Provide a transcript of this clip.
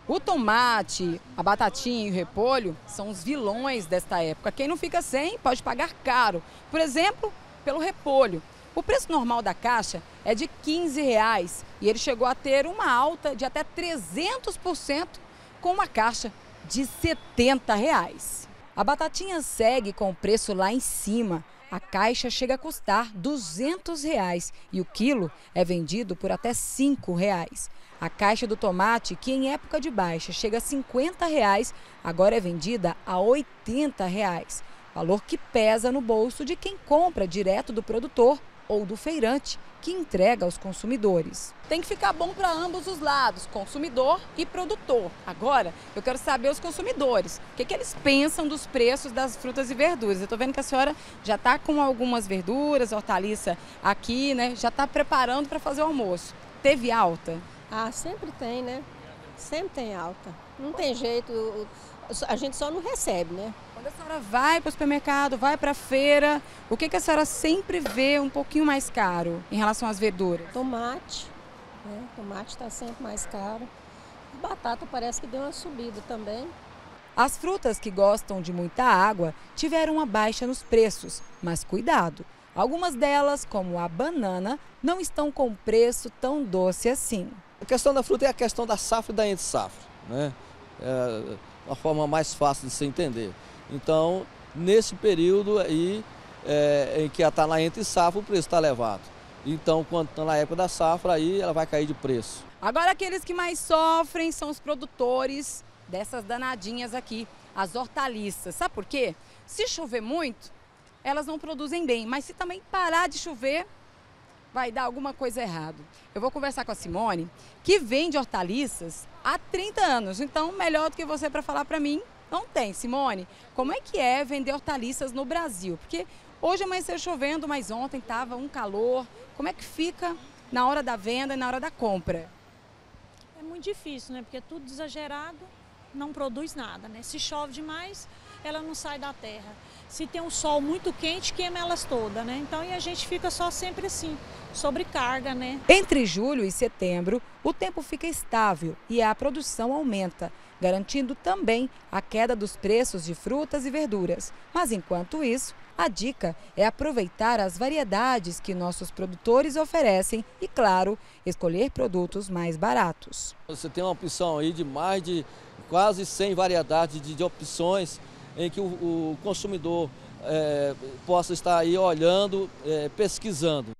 O tomate, a batatinha e o repolho são os vilões desta época. Quem não fica sem pode pagar caro. Por exemplo, pelo repolho. O preço normal da caixa é de R$ 15 e ele chegou a ter uma alta de até 300% com uma caixa de R$ 70. A batatinha segue com o preço lá em cima. A caixa chega a custar R$ 200 e o quilo é vendido por até R$ 5. A caixa do tomate, que em época de baixa chega a R$ 50, agora é vendida a R$ 80. Valor que pesa no bolso de quem compra direto do produtor ou do feirante, que entrega aos consumidores. Tem que ficar bom para ambos os lados, consumidor e produtor. Agora, eu quero saber os consumidores, o que eles pensam dos preços das frutas e verduras. Eu estou vendo que a senhora já está com algumas verduras, hortaliça aqui, né? Já está preparando para fazer o almoço. Teve alta? Ah, sempre tem, né? Sempre tem alta. Não tem jeito, a gente só não recebe, né? Quando a senhora vai para o supermercado, vai para a feira, o que a senhora sempre vê um pouquinho mais caro em relação às verduras? Tomate, né? Tomate está sempre mais caro. A batata parece que deu uma subida também. As frutas que gostam de muita água tiveram uma baixa nos preços, mas cuidado. Algumas delas, como a banana, não estão com preço tão doce assim. A questão da fruta é a questão da safra e da entre-safra, né? É uma forma mais fácil de se entender. Então, nesse período aí, em que ela está na entre-safra, o preço está elevado. Então, quando está na época da safra, aí ela vai cair de preço. Agora, aqueles que mais sofrem são os produtores dessas danadinhas aqui, as hortaliças. Sabe por quê? Se chover muito, elas não produzem bem, mas se também parar de chover, vai dar alguma coisa errada. Eu vou conversar com a Simone, que vende hortaliças há 30 anos. Então, melhor do que você para falar para mim, não tem. Simone, como é que é vender hortaliças no Brasil? Porque hoje amanheceu chovendo, mas ontem estava um calor. Como é que fica na hora da venda e na hora da compra? É muito difícil, né? Porque tudo exagerado não produz nada, né? Se chove demais, ela não sai da terra. Se tem um sol muito quente, queima elas todas, né? Então, e a gente fica só sempre assim, sobrecarga, né? Entre julho e setembro, o tempo fica estável e a produção aumenta, garantindo também a queda dos preços de frutas e verduras. Mas, enquanto isso, a dica é aproveitar as variedades que nossos produtores oferecem e, claro, escolher produtos mais baratos. Você tem uma opção aí de mais de quase 100 variedades de opções em que o consumidor possa estar aí olhando, pesquisando.